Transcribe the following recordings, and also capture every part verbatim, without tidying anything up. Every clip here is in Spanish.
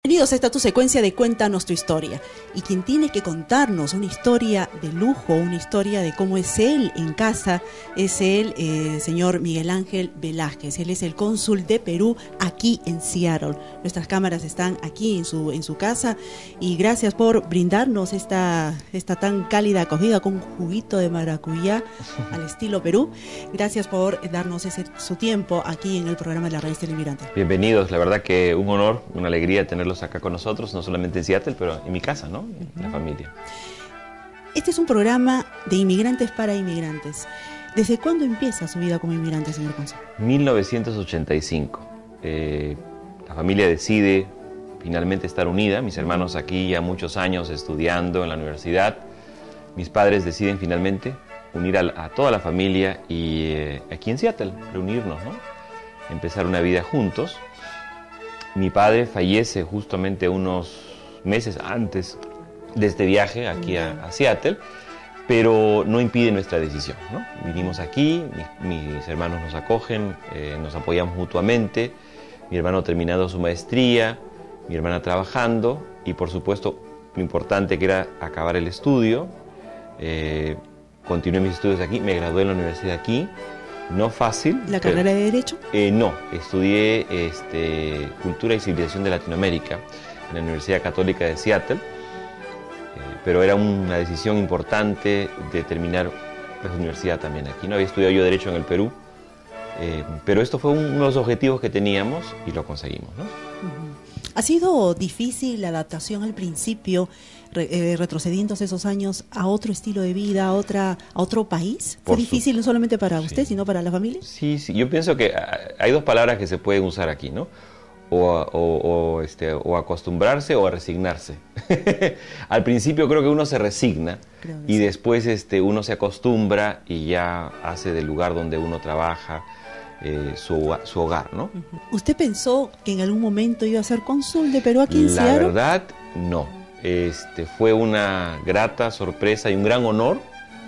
Bienvenidos a esta tu secuencia de Cuéntanos tu historia. Y quien tiene que contarnos una historia de lujo, una historia de cómo es él en casa, es el eh, señor Miguel Ángel Velázquez. Él es el cónsul de Perú aquí en Seattle. Nuestras cámaras están aquí en su, en su casa y gracias por brindarnos esta, esta tan cálida acogida con un juguito de maracuyá al estilo Perú. Gracias por darnos ese, su tiempo aquí en el programa de la Revista El Inmigrante. Bienvenidos, la verdad que un honor, una alegría tenerlos acá con nosotros, no solamente en Seattle, pero en mi casa, ¿no? En la familia. Este es un programa de inmigrantes para inmigrantes. ¿Desde cuándo empieza su vida como inmigrante, señor cónsul? mil novecientos ochenta y cinco. Eh, la familia decide finalmente estar unida. Mis hermanos aquí ya muchos años estudiando en la universidad. Mis padres deciden finalmente unir a, a toda la familia y eh, aquí en Seattle, reunirnos, ¿no? Empezar una vida juntos. Mi padre fallece justamente unos meses antes de este viaje aquí a, a Seattle, pero no impide nuestra decisión, ¿no? Vinimos aquí, mis, mis hermanos nos acogen, eh, nos apoyamos mutuamente, mi hermano terminando su maestría, mi hermana trabajando y por supuesto lo importante que era acabar el estudio. Eh, continué mis estudios aquí, me gradué en la universidad aquí. No fácil. ¿La carrera pero, de Derecho? Eh, no, estudié este, Cultura y Civilización de Latinoamérica en la Universidad Católica de Seattle, eh, pero era una decisión importante de terminar la universidad también aquí. No había estudiado yo Derecho en el Perú, eh, pero esto fue un, uno de los objetivos que teníamos y lo conseguimos, ¿no? Uh-huh. ¿Ha sido difícil la adaptación al principio, re, eh, retrocediéndose esos años a otro estilo de vida, a, otra, a otro país? ¿Fue Por difícil su... no solamente para usted, sí. sino para la familia? Sí, sí, yo pienso que hay dos palabras que se pueden usar aquí, ¿no? O, o, o, este, o acostumbrarse o a resignarse. Al principio creo que uno se resigna y sí. Después este, uno se acostumbra y ya hace del lugar donde uno trabaja Eh, su, su hogar, ¿no? ¿Usted pensó que en algún momento iba a ser cónsul de Perú aquí en La Seattle? verdad, no. Este, fue una grata sorpresa y un gran honor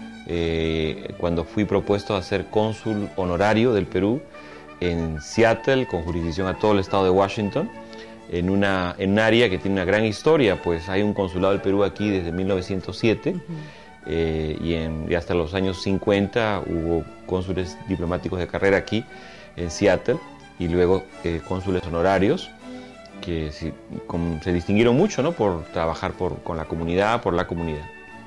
eh, cuando fui propuesto a ser cónsul honorario del Perú en Seattle, con jurisdicción a todo el estado de Washington, en, una, en un área que tiene una gran historia, pues hay un consulado del Perú aquí desde mil novecientos siete. Uh-huh. Eh, y, en, y hasta los años cincuenta hubo cónsules diplomáticos de carrera aquí en Seattle y luego eh, cónsules honorarios que si, con, se distinguieron mucho, ¿no? Por trabajar por, con la comunidad, por la comunidad.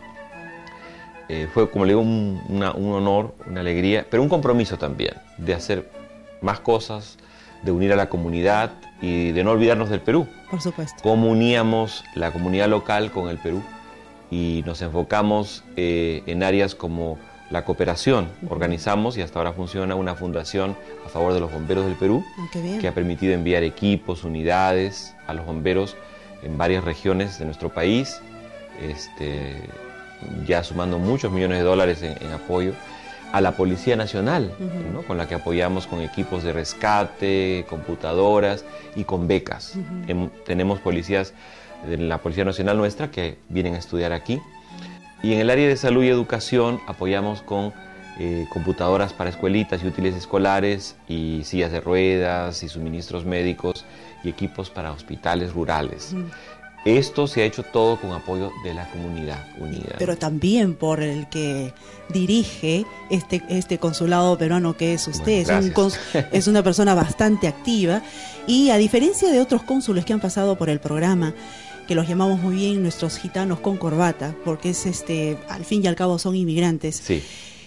Eh, fue, como le digo, un, una, un honor, una alegría, pero un compromiso también de hacer más cosas, de unir a la comunidad y de no olvidarnos del Perú. Por supuesto. Cómo uníamos la comunidad local con el Perú. Y nos enfocamos eh, en áreas como la cooperación. Organizamos y hasta ahora funciona una fundación a favor de los bomberos del Perú, oh, qué bien. Que ha permitido enviar equipos, unidades a los bomberos en varias regiones de nuestro país, este, ya sumando muchos millones de dólares en, en apoyo. A la Policía Nacional, uh-huh. ¿no? Con la que apoyamos con equipos de rescate, computadoras y con becas. Uh-huh. Hem, tenemos policías de la Policía Nacional nuestra que vienen a estudiar aquí. Y en el área de salud y educación apoyamos con eh, computadoras para escuelitas y útiles escolares y sillas de ruedas y suministros médicos y equipos para hospitales rurales. Mm. Esto se ha hecho todo con apoyo de la comunidad unida. Pero también por el que dirige este, este consulado peruano que es usted. Bueno, es, un cons, es una persona bastante activa y a diferencia de otros cónsules que han pasado por el programa, que los llamamos muy bien nuestros gitanos con corbata, porque es este, al fin y al cabo son inmigrantes. Sí.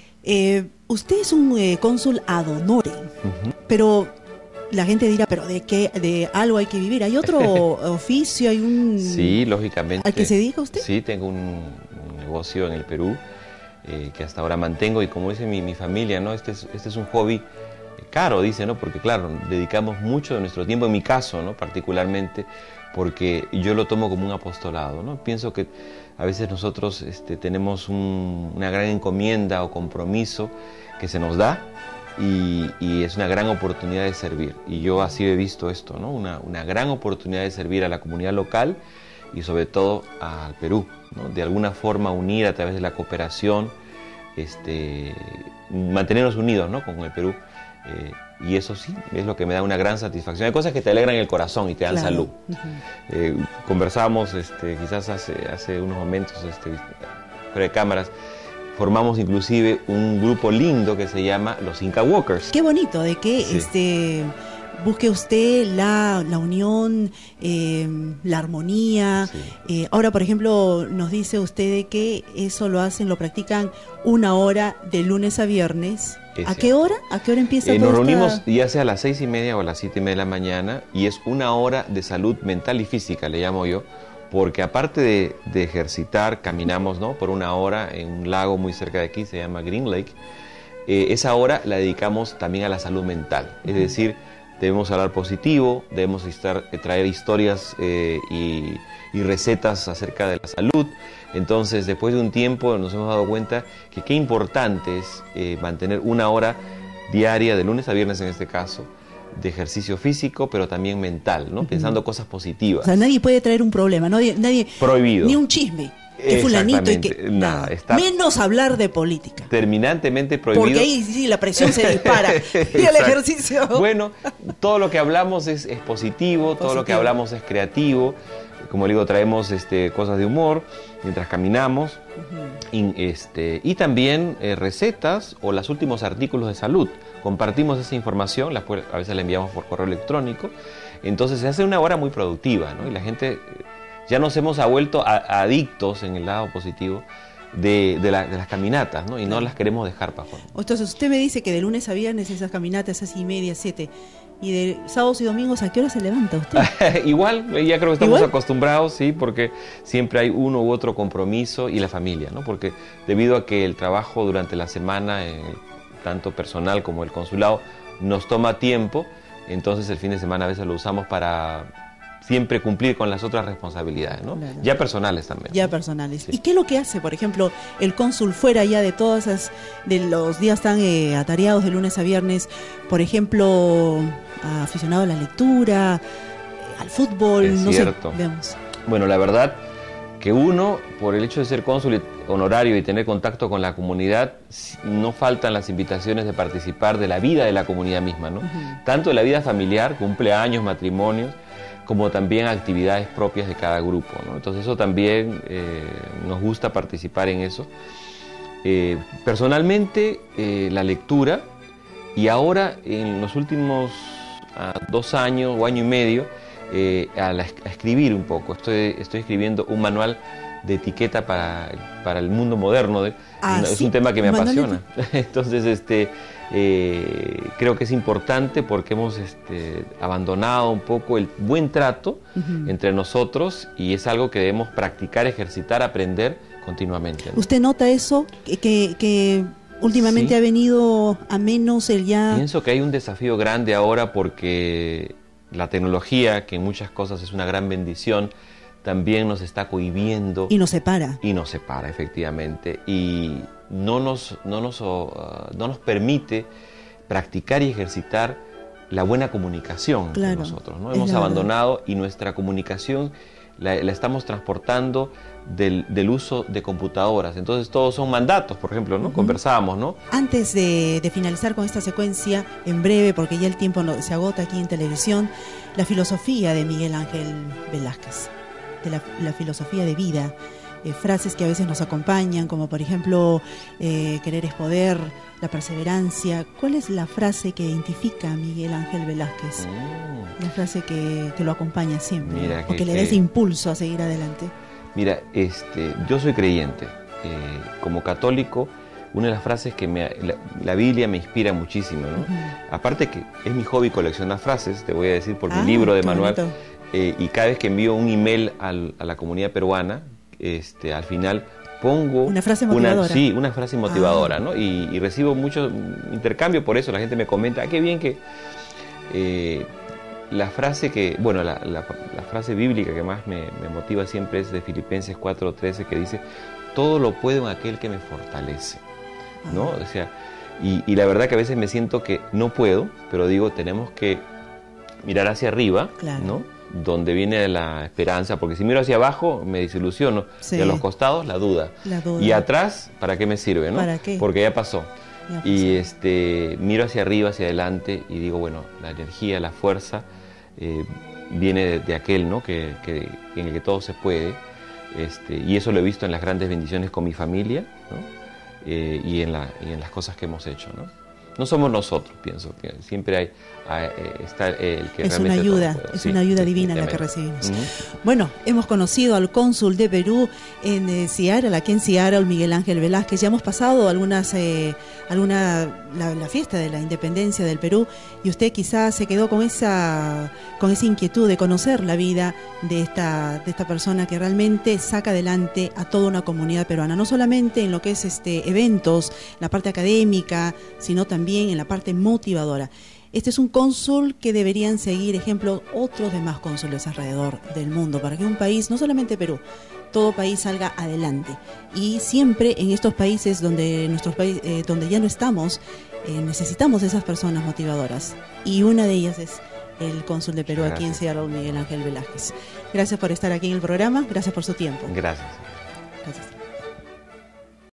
Eh, usted es un eh, cónsul ad honorem, uh-huh. pero la gente dirá, pero de qué, de algo hay que vivir. ¿Hay otro oficio? ¿Hay un? Sí, lógicamente. ¿Al que se dedica usted? Sí, tengo un, un negocio en el Perú eh, que hasta ahora mantengo y como dice mi, mi familia, ¿no? Este es, este es un hobby caro, dice, ¿no? Porque claro, dedicamos mucho de nuestro tiempo, en mi caso, ¿no? Particularmente, porque yo lo tomo como un apostolado, ¿no? Pienso que a veces nosotros este, tenemos un, una gran encomienda o compromiso que se nos da y, y es una gran oportunidad de servir. Y yo así he visto esto, ¿no? Una, una gran oportunidad de servir a la comunidad local y sobre todo al Perú, ¿no? De alguna forma unir a través de la cooperación, este, mantenernos unidos, ¿no? Con el Perú. Eh, y eso sí, es lo que me da una gran satisfacción. Hay cosas que te alegran el corazón y te dan claro. salud. Uh-huh. eh, conversábamos este, quizás hace, hace unos momentos este, fuera de cámaras, formamos inclusive un grupo lindo que se llama los Inca Walkers. Qué bonito, de que sí. este... busque usted la, la unión, eh, la armonía. Sí. Eh, ahora, por ejemplo, nos dice usted de que eso lo hacen, lo practican una hora de lunes a viernes. Es ¿A qué hora? ¿A qué hora empieza eh, todo Nos reunimos esta... ya sea a las seis y media o a las siete y media de la mañana, y es una hora de salud mental y física, le llamo yo, porque aparte de, de ejercitar, caminamos, ¿no?, por una hora en un lago muy cerca de aquí, se llama Green Lake. Eh, esa hora la dedicamos también a la salud mental, es uh-huh. decir, debemos hablar positivo, debemos estar, traer historias eh, y, y recetas acerca de la salud. Entonces, después de un tiempo nos hemos dado cuenta que qué importante es eh, mantener una hora diaria, de lunes a viernes en este caso, de ejercicio físico, pero también mental, ¿no? Uh-huh. Pensando cosas positivas. O sea, nadie puede traer un problema, nadie, nadie prohibido. Ni un chisme. Que fulanito y que nada, nada. Está menos hablar de política. Terminantemente prohibido. Porque ahí sí la presión se dispara. Y el ejercicio. Bueno, todo lo que hablamos es, es positivo, positivo, todo lo que hablamos es creativo. Como le digo, traemos este, cosas de humor mientras caminamos. Uh-huh. y, este, y también eh, recetas o los últimos artículos de salud. Compartimos esa información, la, a veces la enviamos por correo electrónico. Entonces se hace una hora muy productiva, ¿no? Y la gente... ya nos hemos vuelto a, a adictos, en el lado positivo, de, de, la, de las caminatas, ¿no? Y no las queremos dejar, Paco. Entonces, usted me dice que de lunes a viernes esas caminatas, esas y media, siete, y de sábados y domingos, ¿a qué hora se levanta usted? Igual, ya creo que estamos ¿Igual? acostumbrados, sí, porque siempre hay uno u otro compromiso, y la familia, ¿no? Porque debido a que el trabajo durante la semana, eh, tanto personal como el consulado, nos toma tiempo, entonces el fin de semana a veces lo usamos para... siempre cumplir con las otras responsabilidades, ¿no? Claro. Ya personales también. Ya personales. Sí. ¿Y qué es lo que hace, por ejemplo, el cónsul fuera ya de todas esas, de los días tan eh, atareados de lunes a viernes, por ejemplo, aficionado a la lectura, al fútbol, es no cierto. sé, vemos. Bueno, la verdad que uno, por el hecho de ser cónsul honorario y tener contacto con la comunidad, no faltan las invitaciones de participar de la vida de la comunidad misma, ¿no? Uh-huh. Tanto de la vida familiar, cumpleaños, matrimonios, como también actividades propias de cada grupo, ¿no? Entonces eso también eh, nos gusta participar en eso. Eh, personalmente, eh, la lectura, y ahora en los últimos uh, dos años o año y medio, eh, a, la, a escribir un poco. Estoy, estoy escribiendo un manual de etiqueta para, para el mundo moderno. De, ah, es sí, un tema que me apasiona. De... Entonces, este... Eh, creo que es importante porque hemos este, abandonado un poco el buen trato uh-huh. entre nosotros, y es algo que debemos practicar, ejercitar, aprender continuamente, ¿no? ¿Usted nota eso? Que, que, que últimamente sí. ha venido a menos el ya... Pienso que hay un desafío grande ahora porque la tecnología, que en muchas cosas es una gran bendición, también nos está cohibiendo. Y nos separa. Y nos separa, efectivamente. Y no nos, no nos, uh, no nos permite practicar y ejercitar la buena comunicación claro, entre nosotros, ¿no? Hemos abandonado y nuestra comunicación la, la estamos transportando del, del uso de computadoras. Entonces todos son mandatos, por ejemplo, ¿no? Uh-huh. Conversábamos, ¿no? Antes de, de finalizar con esta secuencia, en breve, porque ya el tiempo no, se agota aquí en televisión, la filosofía de Miguel Ángel Velázquez, de la, la filosofía de vida, eh, frases que a veces nos acompañan, como por ejemplo, eh, querer es poder, la perseverancia. ¿Cuál es la frase que identifica a Miguel Ángel Velázquez? Mm. La frase que, que lo acompaña siempre, Mira, o que, que le da ese impulso a seguir adelante. Mira, este, yo soy creyente. Eh, como católico, una de las frases que me, la, la Biblia me inspira muchísimo, ¿no? Uh-huh. Aparte que es mi hobby coleccionar frases, te voy a decir por ah, mi libro de manual. Eh, y cada vez que envío un email al, a la comunidad peruana, este, al final pongo una frase motivadora. Una, sí, una frase motivadora, ah. ¿no? Y, y recibo mucho intercambio por eso. La gente me comenta, ah, qué bien que eh, la frase que, bueno, la, la, la frase bíblica que más me, me motiva siempre es de Filipenses cuatro trece, que dice, todo lo puedo en aquel que me fortalece, ¿no? Ah. O sea, y, y la verdad que a veces me siento que no puedo, pero digo, tenemos que mirar hacia arriba, claro, ¿no? Donde viene la esperanza, porque si miro hacia abajo me desilusiono, sí, y a los costados la duda. la duda. Y atrás, ¿para qué me sirve, no? ¿Para qué? Porque ya pasó. Y este, miro hacia arriba, hacia adelante y digo, bueno, la energía, la fuerza eh, viene de, de aquel, ¿no? que, que, en el que todo se puede. Este, y eso lo he visto en las grandes bendiciones con mi familia, ¿no? eh, y, en la, y en las cosas que hemos hecho, ¿no? No somos nosotros, pienso, que siempre hay, hay está el que es realmente una ayuda, todo, es sí, una ayuda divina la que recibimos. Uh-huh. Bueno, hemos conocido al cónsul de Perú en eh, Seattle, aquí en Seattle, Miguel Ángel Velázquez. Ya hemos pasado algunas, eh, alguna la, la fiesta de la independencia del Perú y usted quizás se quedó con esa, con esa inquietud de conocer la vida de esta, de esta persona que realmente saca adelante a toda una comunidad peruana, no solamente en lo que es este eventos, la parte académica, sino también también en la parte motivadora. Este es un cónsul que deberían seguir ejemplo otros demás cónsules alrededor del mundo para que un país, no solamente Perú, todo país salga adelante. Y siempre en estos países donde nuestros países, eh, donde ya no estamos, eh, necesitamos esas personas motivadoras. Y una de ellas es el cónsul de Perú gracias. Aquí en Seattle, Miguel Ángel Velázquez. Gracias por estar aquí en el programa, gracias por su tiempo. Gracias. Gracias.